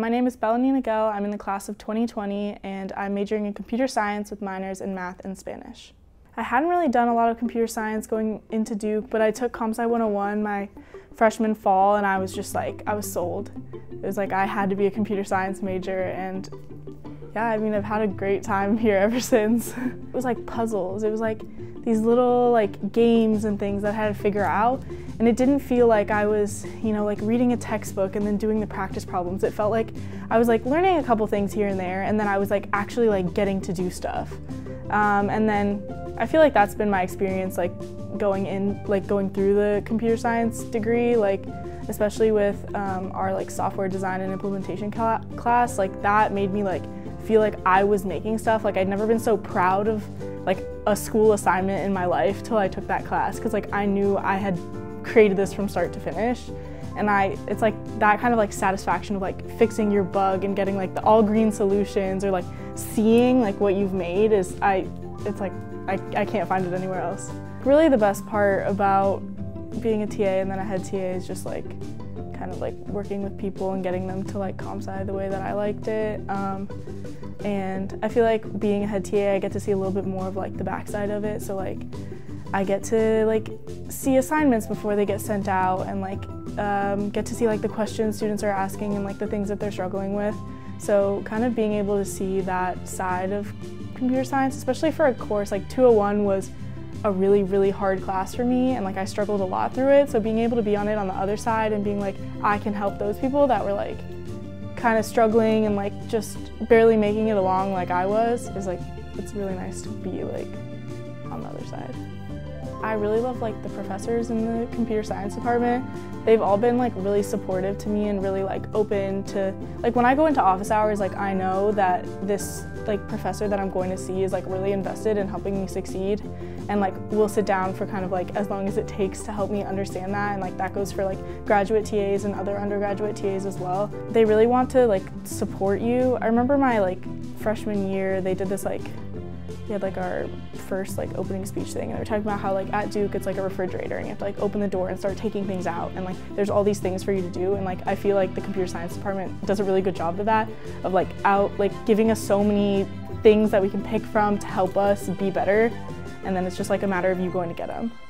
My name is Belanie Nagiel. I'm in the class of 2020 and I'm majoring in computer science with minors in math and Spanish. I hadn't really done a lot of computer science going into Duke, but I took Comp Sci 101 my freshman fall and I was just like, I was sold. It was like I had to be a computer science major, and yeah, I mean, I've had a great time here ever since. It was like puzzles. It was like these little games and things that I had to figure out. And it didn't feel like I was, like reading a textbook and then doing the practice problems. It felt like I was learning a couple things here and there, and then I was actually getting to do stuff. And then I feel like that's been my experience going through the computer science degree, especially with our software design and implementation class. That made me feel like I was making stuff. I'd never been so proud of a school assignment in my life till I took that class, because I knew I had created this from start to finish. And it's that kind of satisfaction of fixing your bug and getting the all green solutions, or seeing what you've made I can't find it anywhere else. Really the best part about being a TA and then a head TA is just working with people and getting them to Comp Sci the way that I liked it. And I feel like being a head TA, I get to see a little bit more of the backside of it. So I get to see assignments before they get sent out, and get to see the questions students are asking and the things that they're struggling with. So kind of being able to see that side of computer science, especially for a course 201 was a really, really hard class for me, and I struggled a lot through it. So being able to be on it on the other side and being I can help those people that were kind of struggling and just barely making it along I was, is it's really nice to be on the other side. I really love the professors in the computer science department. They've all been really supportive to me and really open to, when I go into office hours, I know that this professor that I'm going to see is really invested in helping me succeed, and we'll sit down for kind of as long as it takes to help me understand that, and that goes for graduate TAs and other undergraduate TAs as well. They really want to support you. I remember my freshman year, they did this we had our first opening speech thing, and they were talking about how at Duke it's a refrigerator, and you have to open the door and start taking things out, and there's all these things for you to do, and I feel the computer science department does a really good job of that, of giving us so many things that we can pick from to help us be better, and then it's just a matter of you going to get them.